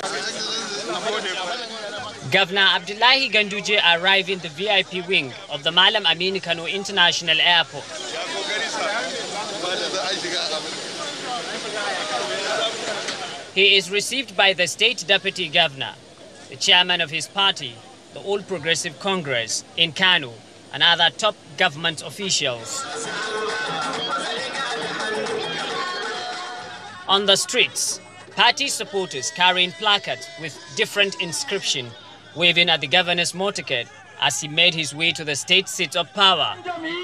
Governor Abdullahi Ganduje arrived in the VIP wing of the Malam Aminu Kano International Airport. He is received by the State Deputy Governor, the chairman of his party, the All Progressive Congress in Kano, and other top government officials. On the streets, party supporters carrying placards with different inscription, waving at the governor's motorcade as he made his way to the state seat of power.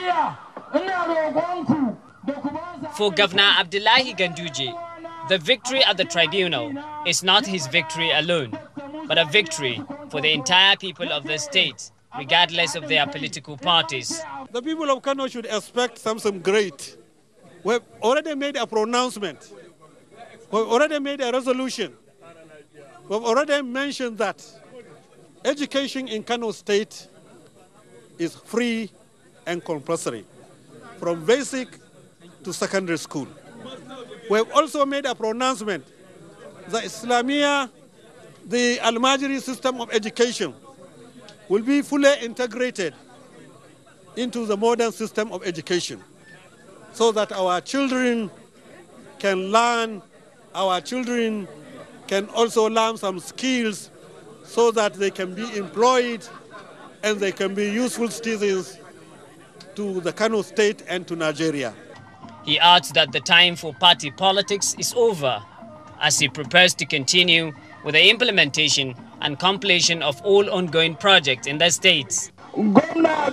For Governor Abdullahi Ganduje, the victory at the tribunal is not his victory alone, but a victory for the entire people of the state, regardless of their political parties. The people of Kano should expect something great. We've already made a pronouncement. We've already made a resolution. We've already mentioned that education in Kano State is free and compulsory, from basic to secondary school. We've also made a pronouncement. The Islamia, the Al-Majri system of education, will be fully integrated into the modern system of education so that our children can learn, our children can also learn some skills so that they can be employed and they can be useful citizens to the Kano State and to Nigeria. He adds that the time for party politics is over as he prepares to continue with the implementation and completion of all ongoing projects in the states. Governor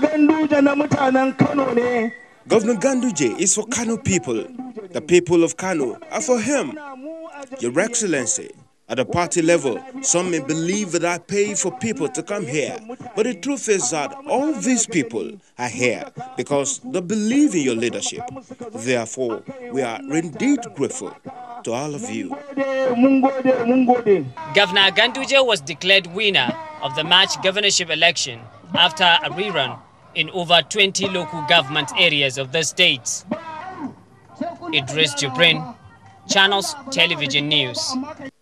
Ganduje is for Kano people. The people of Kano are for him. Your Excellency, at the party level, some may believe that I pay for people to come here. But the truth is that all these people are here because they believe in your leadership. Therefore, we are indeed grateful to all of you. Governor Ganduje was declared winner of the March governorship election after a rerun in over 20 local government areas of the state. Idris Jibrin, Channels Television News.